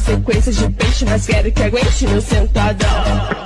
sequência de peixe, mas quero que aguente meu sentadão.